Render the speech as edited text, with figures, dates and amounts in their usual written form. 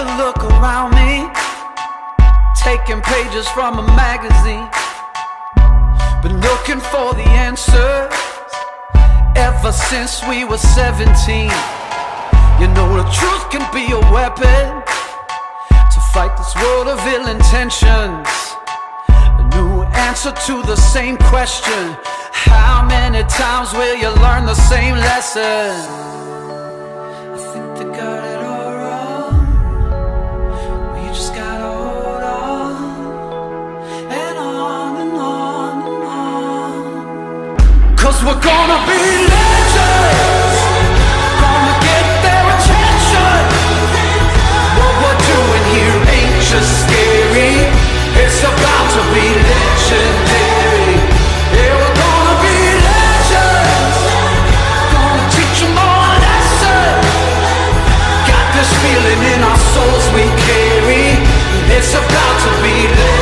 look around me, taking pages from a magazine, been looking for the answers ever since we were 17. You know the truth can be a weapon to fight this world of ill intentions. A new answer to the same question: how many times will you learn the same lesson? I think they got it all wrong. We just gotta hold on and on and on and on. 'Cause we're gonna be legends, gonna get their attention. What we're doing here ain't just scary, it's about to be legendary. Yeah, we're gonna be legends, gonna teach them all a lesson. Got this feeling in our souls we carry, it's about to be legendary.